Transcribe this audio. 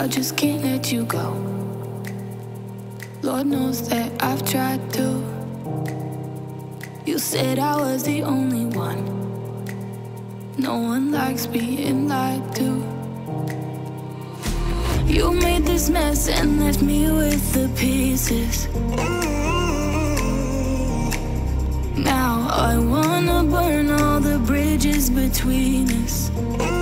I just can't let you go. Lord knows that I've tried to. You said I was the only one. No one likes being lied to. You made this mess and left me with the pieces. Now I wanna burn all the bridges between us.